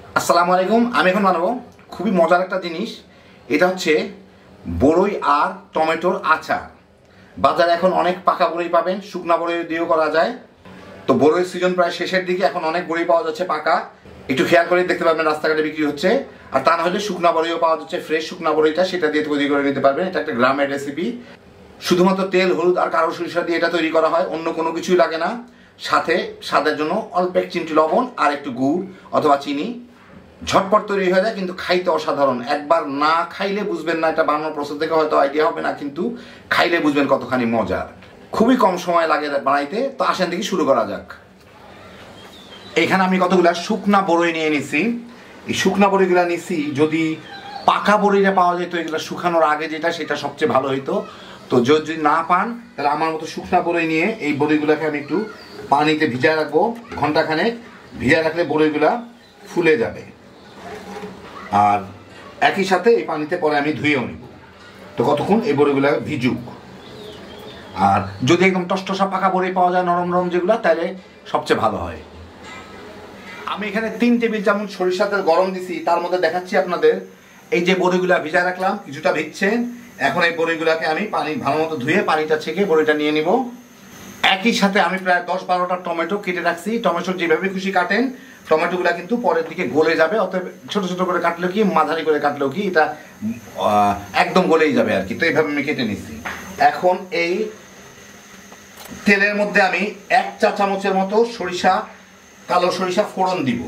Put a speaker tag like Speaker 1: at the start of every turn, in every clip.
Speaker 1: আসসালামু আলাইকুম। আমি এখন বানাবো খুবই মজার একটা জিনিস। এটা হচ্ছে বড়ই আর টমেটোর আচার। বাজারে এখন অনেক পাকা বড়ই পাবেন, শুকনা বড়ই দিয়েও করা যায়। তো বড়ইয়ের সিজন প্রায় শেষের দিকে, এখন অনেক বড়ই পাওয়া যাচ্ছে পাকা। একটু খেয়াল করে দেখতে পাবেন রাস্তাঘাটে বিক্রি হচ্ছে। আর তা না হলে শুকনা বড়ইও পাওয়া যাচ্ছে, ফ্রেশ শুকনা বড়ইটা, সেটা দিয়ে তৈরি করে নিতে পারবেন। এটা একটা গ্রামের রেসিপি। শুধুমাত্র তেল, হলুদ আর কালো সরিষা দিয়ে এটা তৈরি করা হয়, অন্য কোনো কিছুই লাগে না। সাথে স্বাদের জন্য অল্প এক চিমটি লবণ আর একটু গুড় অথবা চিনি। ঝটপট তৈরি হয়ে যায়, কিন্তু খাইতে অসাধারণ। একবার না খাইলে বুঝবেন না, এটা বানানোর প্রসেস দেখে হয়তো আইডিয়া হবে না, কিন্তু খাইলে বুঝবেন কতখানি মজার। খুবই কম সময় লাগে বানাইতে। তো আসেন দেখি শুরু করা যাক। এখানে আমি কতগুলা শুকনা বড়ই নিয়ে নিছি। এই শুকনা বড়িগুলা নিছি, যদি পাকা বড়িটা পাওয়া যেত এগুলো শুকানোর আগে, যেটা সেটা সবচেয়ে ভালো হইতো। তো যদি না পান তাহলে আমার মতো শুকনা বড়ই নিয়ে এই বড়িগুলোকে আমি একটু পানিতে ভিজায় রাখবো ঘন্টাখানেক। ভিজায় রাখলে বড়িগুলা ফুলে যাবে। আর একই সাথে এই পানিতে পরে আমি ধুয়েও নিব। তো কতক্ষণ এই বড়িগুলা ভিজুক। আর যদি একদম টসটসা পাকা বড়ি পাওয়া যায়, নরম নরম যেগুলো, তাহলে সবচেয়ে ভালো হয়। আমি এখানে 3 টেবিল চামচ সরিষা তেল গরম দিছি। তার মধ্যে দেখাচ্ছি আপনাদের, এই যে বড়িগুলা ভিজায় রাখলাম, কিছুটা ভিজছে। এখন এই বড়িগুলাকে আমি পানি ভালো মতো ধুয়ে পানিটা ছেঁকে বড়িটা নিয়ে নিব। একই সাথে আমি প্রায় 10-12টা টমেটো কেটে রাখছি। টমেটো যেভাবে খুশি কাটেন, টমেটোগুলা কিন্তু পরের দিকে গলে যাবে। অতএব ছোট ছোট করে কাটলেও কি, মাঝারি করে কাটলেও কি, এটা একদম গলেই যাবে আর কি। তো এইভাবে আমি কেটে নিচ্ছি। এখন এই তেলের মধ্যে আমি 1 চা চামচের মতো কালো সরিষা ফোড়ন দিব।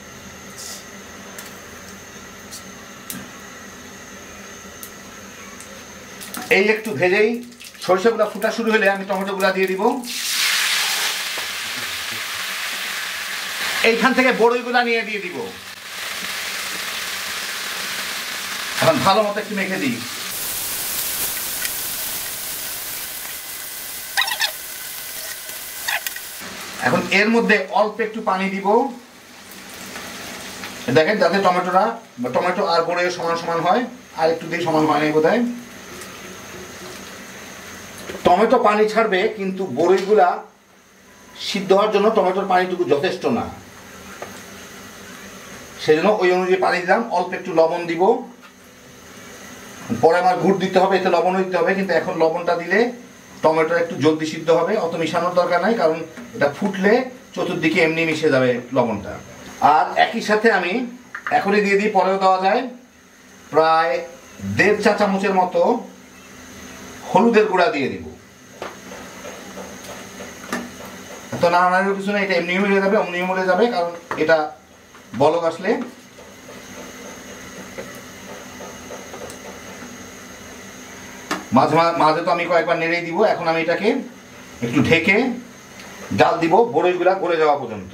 Speaker 1: এই একটু ভেজেই সরিষাগুলা ফুটা শুরু হলে আমি টমেটোগুলা দিয়ে দিব। এইখান থেকে বড়ইগুলা নিয়ে দিয়ে দিব। এখন ভালো মতো একটু মেখে দিই। এখন এর মধ্যে অল্প একটু পানি দিব, দেখেন, যাতে টমেটো আর বড়ই সমান সমান হয়। আর একটু দিয়ে সমান হয় নাই বোধহয়। টমেটো পানি ছাড়বে, কিন্তু বড়ইগুলা সিদ্ধ হওয়ার জন্য টমেটোর পানিটুকু যথেষ্ট না। সেজন্য ওই অনুযায়ী পানি দিলাম। অল্প একটু লবণ দিব। পরে আমার গুড় দিতে হবে, এতে লবণও দিতে হবে, কিন্তু এখন লবণটা দিলে টমেটো একটু জলদি সিদ্ধ হবে। অত মিশানোর দরকার নাই, কারণ এটা ফুটলে চতুর্দিকে এমনি মিশে যাবে লবণটা। আর একই সাথে আমি এখনই দিয়ে দিই, পরেও দেওয়া যায়, প্রায় 1.5 চা চামচের মতো হলুদের গুঁড়া দিয়ে দিব। তো নাড়ানোর কিছু না, এটা এমনি মিলে যাবে, অমনি মিলে যাবে, কারণ এটা বলক আসলে। মাঝে তো আমি কয়েকবার নেড়ে দিব। এখন আমি এটাকে একটু ঢেকে জাল দিব বড়ইগুলা গলে যাওয়া পর্যন্ত।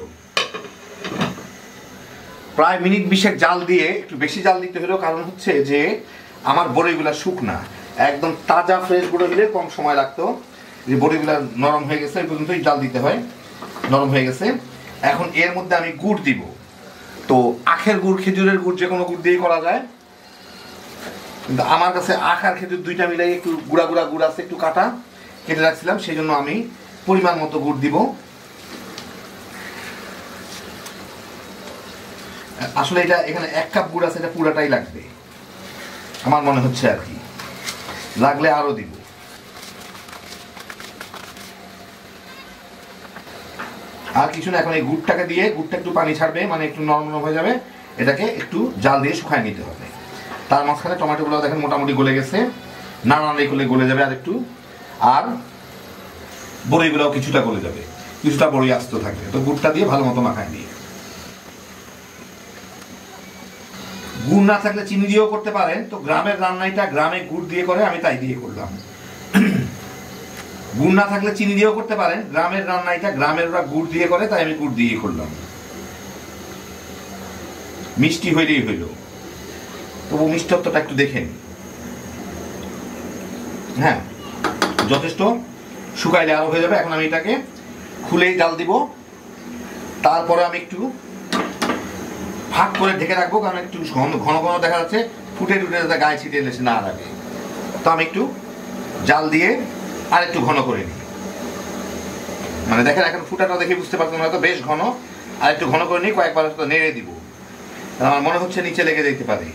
Speaker 1: প্রায় মিনিট 20 জাল দিয়ে, একটু বেশি জাল দিতে হলো, কারণ হচ্ছে যে আমার বড়ইগুলা শুকনা। একদম তাজা ফ্রেশ বড়ই দিলে কম সময় লাগতো। যে বড়িগুলা নরম হয়ে গেছে, এই পর্যন্তই জাল দিতে হয়। নরম হয়ে গেছে। এখন এর মধ্যে আমি গুড় দিব। তো আখের গুড়, খেজুরের গুড়, যে কোনো গুড় দিয়ে করা যায়, কিন্তু আমার কাছে আখ আর খেজুর দুইটা মিলাই একটু গুঁড়া গুড় আছে, একটু কাটা কেটে রাখছিলাম, সেই জন্য আমি পরিমাণ মতো গুড় দিব। আসলে এটা এখানে 1 কাপ গুড় আছে, এটা পুরাটাই লাগবে আমার মনে হচ্ছে আর কি, লাগলে আরো দিব। আর কিছু না, এখন এই গুড়টাকে দিয়ে, গুড়টা একটু পানি ছাড়বে, মানে একটু নরম নরম হয়ে যাবে। এটাকে একটু জাল দিয়ে শুকায় নিতে হবে। তার মাঝখানে টমেটোগুলো দেখেন মোটামুটি গলে গেছে, নাড়ানাড়ি করলে গলে যাবে আর একটু। আর বড়িগুলোও কিছুটা গলে যাবে, কিছুটা বড়ি আস্ত থাকবে। তো গুড়টা দিয়ে ভালো মতো মাখায় নিয়ে, গুড় না থাকলে চিনি দিয়েও করতে পারেন। তো গ্রামের রান্নাটা গ্রামে গুড় দিয়ে করে, আমি তাই দিয়ে করলাম। গুড় না থাকলে চিনি দিয়েও করতে পারেন, গ্রামের রান্নাটা গ্রামের ওরা গুড় দিয়ে করে, তাই আমি গুড় দিয়ে করলাম। মিষ্টি হইলেই হইল, তবু মিষ্টত্বটা একটু দেখেন। হ্যাঁ, যথেষ্ট শুকাইলে আরো হয়ে যাবে। এখন আমি এটাকে খুলেই জাল দিব। তারপরে আমি একটু ফাঁক করে ঢেকে রাখবো, কারণ একটু ঘন ঘন দেখা যাচ্ছে, ফুটে টুটে যাতে গায়ে ছিটিয়ে এসে না লাগে। তো আমি একটু জাল দিয়ে আর একটু ঘন করে নিই। মানে দেখেন, এখন ফুটাটা দেখে বুঝতে পারছেন হয়তো বেশ ঘন। আর একটু ঘন করে নিই, কয়েকবার নেড়ে দিব। আমার মনে হচ্ছে নিচে লেগে যেতে পারে।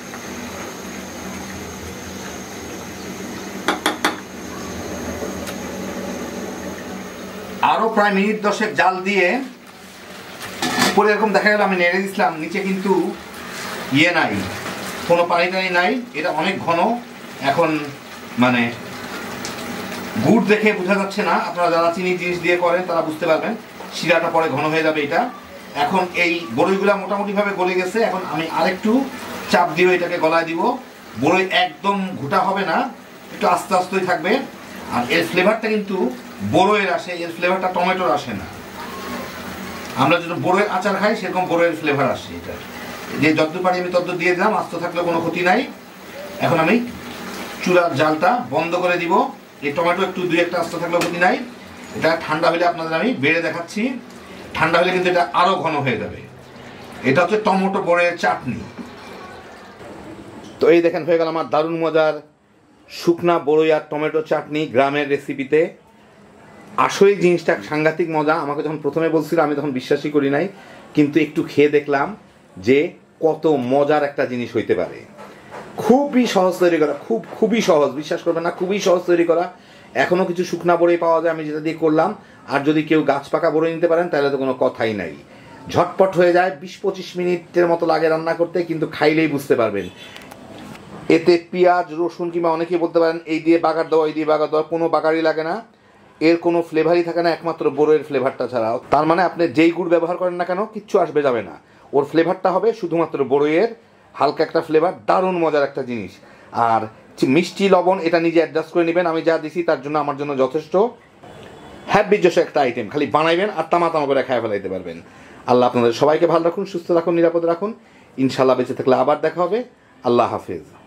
Speaker 1: আরো প্রায় মিনিট 10 জাল দিয়ে উপরে এরকম দেখা গেল আমি নেড়ে দিচ্ছিলাম, নিচে কিন্তু ইয়ে নাই, কোনো পানি টানি নাই, এটা অনেক ঘন। এখন মানে গুড় দেখে বোঝা যাচ্ছে না, আপনারা যারা চিনি জিনিস দিয়ে করেন তারা বুঝতে পারবেন, শিরাটা পরে ঘন হয়ে যাবে এটা। এখন এই বড়ইগুলা মোটামুটিভাবে গলে গেছে, এখন আমি আরেকটু চাপ দিয়ে এটাকে গলায় দিব। বড়ই একদম ঘুটা হবে না, একটু আস্তে আস্তেই থাকবে। আর এর ফ্লেভারটা কিন্তু বড়ইয়ের আসে, এর ফ্লেভারটা টমেটোর আসে না। আমরা যেটা বড়ইয়ের আচার খাই সেরকম বড়ইয়ের ফ্লেভার আসে এটা। যে যতদূর পারি আমি ততদূর দিয়ে দিলাম, আস্তে থাকলে কোনো ক্ষতি নাই। এখন আমি চুলার জালটা বন্ধ করে দিব। এই টমেটো একটু 2-1টা আস্তে থাকলেও ক্ষতি নাই। এটা ঠান্ডা হলে আপনাদের আমি বেড়ে দেখাচ্ছি। ঠান্ডা হলে কিন্তু এটা আরো ঘন হয়ে যাবে। এটা হচ্ছে টমেটো বড়ইয়ের চাটনি। তো এই দেখেন হয়ে গেল আমার দারুণ মজার শুকনা বড়ই আর টমেটো চাটনি গ্রামের রেসিপিতে। আসলে জিনিসটা সাংঘাতিক মজা। আমাকে যখন প্রথমে বলছিল আমি তখন বিশ্বাসই করি নাই, কিন্তু একটু খেয়ে দেখলাম যে কত মজার একটা জিনিস হইতে পারে। খুবই সহজ তৈরি করা, খুবই সহজ, বিশ্বাস করবেন না, খুবই সহজ তৈরি করা। এখনও কিছু শুকনা বড়ই পাওয়া যায়, আমি যেটা দিয়ে করলাম। আর যদি কেউ গাছ পাকা বড়ই নিতে পারেন তাহলে তো কোনো কথাই নাই, ঝটপট হয়ে যায়। 20-25 মিনিটের মতো লাগে রান্না করতে, কিন্তু খাইলেই বুঝতে পারবেন। এতে পেঁয়াজ রসুন কিংবা অনেকেই বলতে পারেন এই দিয়ে বাগার দেওয়া এই দিয়ে বাগার দেওয়া, কোনো বাগারই লাগে না, এর কোনো ফ্লেভারই থাকে না একমাত্র বড়ইয়ের ফ্লেভারটা ছাড়াও। তার মানে আপনি যেই গুড় ব্যবহার করেন না কেন কিচ্ছু আসবে যাবে না, ওর ফ্লেভারটা হবে শুধুমাত্র বড়ইয়ের হালকা একটা ফ্লেভার। দারুণ মজার একটা জিনিস। আর মিষ্টি লবণ এটা নিজে অ্যাডজাস্ট করে নেবেন, আমি যা দিছি তার জন্য আমার জন্য যথেষ্ট। হ্যাপিজোস একটা আইটেম, খালি বানাইবেন আর তামা করে খায় ফেলাইতে পারবেন। আল্লাহ আপনাদের সবাইকে ভালো রাখুন, সুস্থ রাখুন, নিরাপদে রাখুন। ইনশাল্লাহ বেঁচে থাকলে আবার দেখা হবে। আল্লাহ হাফেজ।